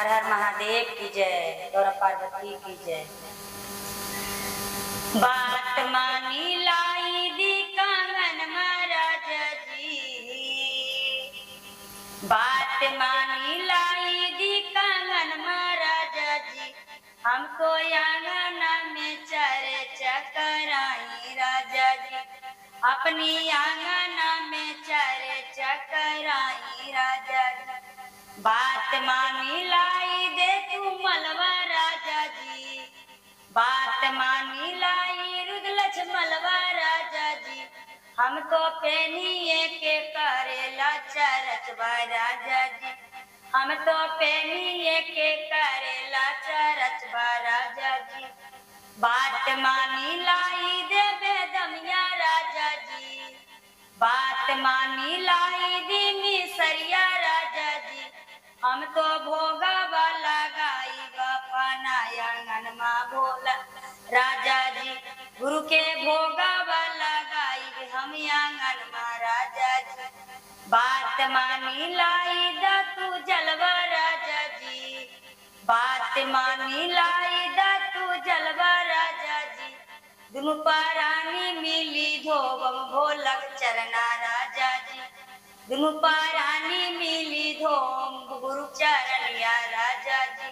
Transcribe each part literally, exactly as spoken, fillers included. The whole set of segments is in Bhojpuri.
हर हर महादेव की जय, गौर पार्वती की जय। बात मानी लाई दी कांगन महाराज जी, बात मानी लाई दी कांगन महाराज जी, हमको आंगन में चर्चा कराई राजा जी, अपनी आंगन में चर्चा कराई राजा जी। बात मानी लाई दे तू मलवा राजा जी, बात मानी लाई रुद्रलक्ष मलवा राजा जी, हमको पेनिए के करेला चरचवा राजा जी, हम तो पेनिए के करेला चरचवा राजा जी। बात मानी लाई दे बेदमिया राजा जी, बात मानी लाई दी मिसरिया राजा जी, हम तो भोगवा लगाई बपनाया आंगनमा भोला राजा जी, गुरु के भोगवा लगाई हम आंगनमा राजा जी। बात मानी लाई दा तू जलवा राजा जी, बात मानी लाई दा तू जलवा राजा जी, दुनु पारानी मिली धोबम भोलक चरना राजा जी, दुनु पारानी मिली धोम गुरु चरनिया राजा जी।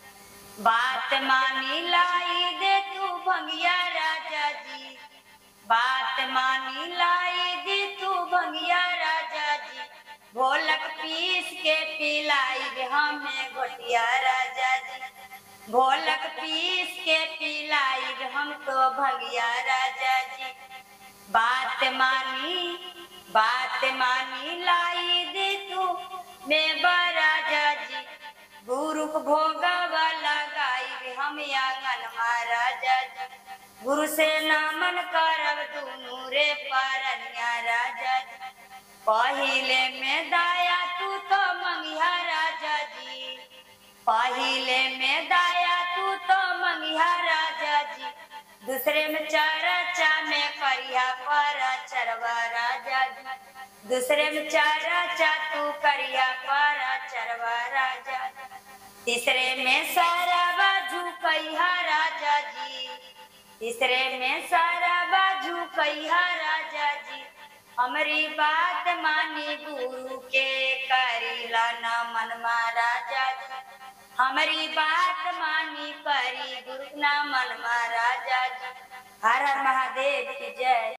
बात मानी लाई दे तू भंगिया राजा जी, बात मानी लाई दी तू भंगिया राजा जी, भोलक पीस के पिलाई हमें घोटिया राजा जी, भोलक पीस के पिलाई हम तो भंगिया राजा जी। बात मानी बात मानी लाई दे तू मैं राजा जी, गुरु को भोगवा लगाई हम आंगन महाराजा जी, गुरु से नामन करब दुनू रे पारनिया राजा जी। पहिले में दाया तू तो मंगिया राजा जी, पहिले में दाया तू तो मंगिया राजा जी, दूसरे में चरचा में करिया पर चरवा राजा जी, दूसरे में चरचा तू करिया पर चरवा राजा जी, तीसरे में सारा बाजू कहिया राजा जी, तीसरे में सारा बाजू कहिया राजा जी, हमारी बात मानी गुरु के करीला न मन महाराजा जी, हमारी बात मानी करी गुरु न मन महाराजा जी। हर हर महादेव की जय।